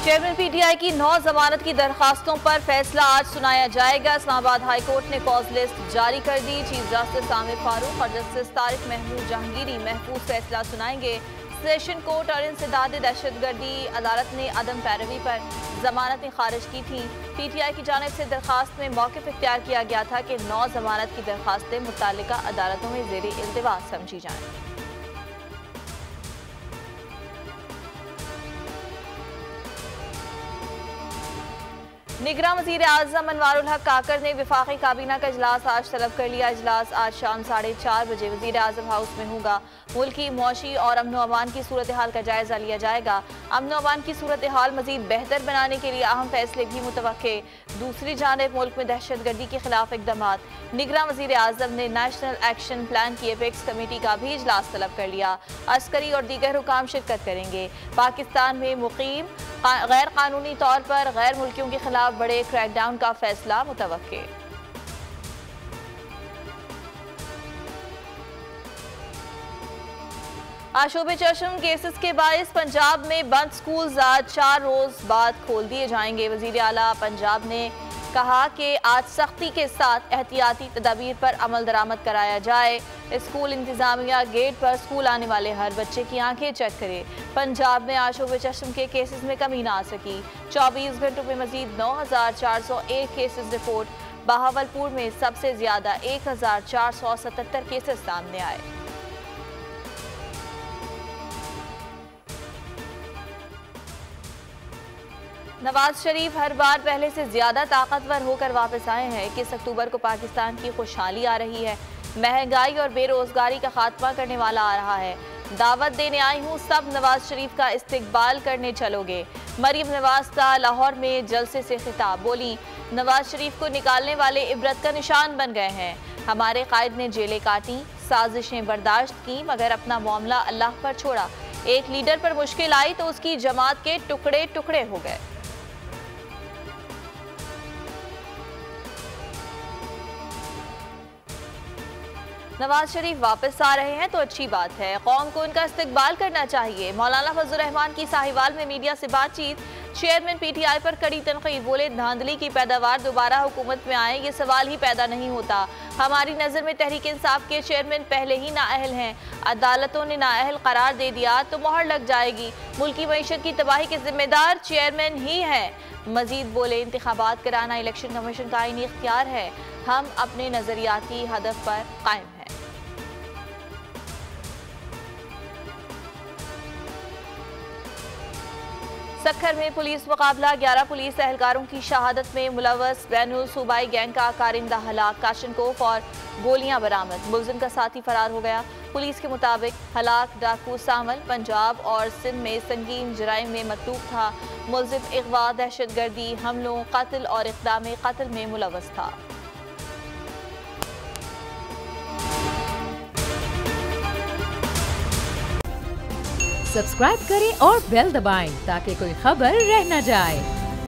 Chairman PTI की 9 जमानत की दरखास्तों पर फैसला आज सुनाया जाएगा। इस्लामाबाद हाई कोर्ट ने कॉज लिस्ट जारी कर दी। चीफ जस्टिस आमिर फारूक और जस्टिस तारिक महमूद जहांगीरी महफूज फैसला सुनाएंगे। सेशन कोर्ट और इंसदाद दहशतगर्दी अदालत ने अदम पैरवी पर जमानतें खारिज की थी। पीटीआई की जानिब से दरखास्त में मौक़िफ़ इख्तियार किया गया था कि 9 जमानत की दरखास्तें मुत्तल्लिका अदालतों में ज़ेरे इल्तिवा समझी जाएं। निगरान वज़ीर आज़म अनवारुल हक काकर ने वफाकी काबीना का इजलास आज तलब कर लिया। इजलास आज शाम 4:30 बजे वज़ीर आज़म हाउस में होगा। मुल्की मौशी और अमन व अमान की सूरत हाल का जायजा लिया जाएगा। अमन व अमान की सूरत हाल मजीद बेहतर बनाने के लिए अहम फैसले भी मुतवक्के। दूसरी जानिब मुल्क में दहशतगर्दी के खिलाफ इक़दामात। निगरान वज़ीर आज़म ने नेशनल एक्शन प्लान की एपेक्स कमेटी का भी इजलास तलब कर लिया। अस्करी और दीगर हुकाम शिरकत करेंगे। पाकिस्तान में मुकीम गैर कानूनी तौर पर गैर मुल्कियों के खिलाफ बड़े क्रैकडाउन का फैसला मुतवक्के। आशूब चशम केसेस के बायस पंजाब में बंद स्कूल आज 4 रोज बाद खोल दिए जाएंगे। वज़ीर आला पंजाब ने कहा कि आज सख्ती के साथ एहतियाती तदाबीर पर अमल दरामद कराया जाए। स्कूल इंतजामिया गेट पर स्कूल आने वाले हर बच्चे की आंखें चेक करे। पंजाब में आशूब चशम के केसेस में कमी ना आ सकी। 24 घंटों में मजीद 9,401 केसेस रिपोर्ट। बहावलपुर में सबसे ज्यादा 1,477 केसेस सामने आए। नवाज शरीफ हर बार पहले से ज्यादा ताकतवर होकर वापस आए हैं। 21 अक्टूबर को पाकिस्तान की खुशहाली आ रही है। महंगाई और बेरोजगारी का खात्मा करने वाला आ रहा है। दावत देने आई हूँ, सब नवाज शरीफ का इस्तकबाल करने चलोगे। मरीम नवाज का लाहौर में जलसे से खिताब। बोली, नवाज शरीफ को निकालने वाले इबरत का निशान बन गए हैं। हमारे कायद ने जेलें काटी, साजिशें बर्दाश्त की, मगर अपना मामला अल्लाह पर छोड़ा। एक लीडर पर मुश्किल आई तो उसकी जमात के टुकड़े टुकड़े हो गए। नवाज शरीफ वापस आ रहे हैं तो अच्छी बात है। कौम को उनका इस्तकबाल करना चाहिए। मौलाना फजल रहमान की साहिवाल में मीडिया से बातचीत। चेयरमैन पीटीआई पर कड़ी तनकीद। बोले, धांधली की पैदावार दोबारा हुकूमत में आए ये सवाल ही पैदा नहीं होता। हमारी नज़र में तहरीक इंसाफ के चेयरमैन पहले ही नाअहल हैं। अदालतों ने नाअहल करार दे दिया तो मोहर लग जाएगी। मुल्की मईशत की तबाही के जिम्मेदार चेयरमैन ही हैं। मजीद बोले, इंतखाबात कराना इलेक्शन कमीशन का आईनी इख्तियार है। हम अपने नजरियाती हदफ पर कायम हैं। सक्खर में पुलिस मुकाबला। 11 पुलिस एहलकारों की शहादत में मुलव्वस बैनुल सूबाई गैंग का कारिंदा हलाक। काशनकोफ और गोलियां बरामद। मुलजिम का साथी फरार हो गया। पुलिस के मुताबिक हलाक डाकू सामल पंजाब और सिंध में संगीन जराइम में मतलूब था। मुलजिम अगवा, दहशतगर्दी हमलों, कत्ल और इक़दाम कत्ल में मुलव्वस था। सब्सक्राइब करें और बेल दबाएं ताकि कोई खबर रह न जाए।